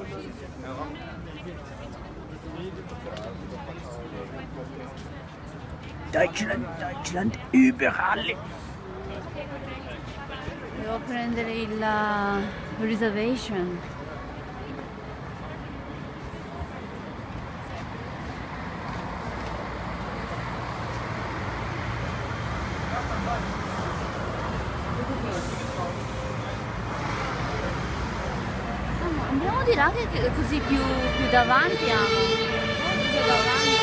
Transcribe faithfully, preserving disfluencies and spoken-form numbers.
Deutschland, Deutschland, überall. Devo prendere il uh, reservation. Ah, andiamo di là che è così più, più davanti. Amo. Più davanti.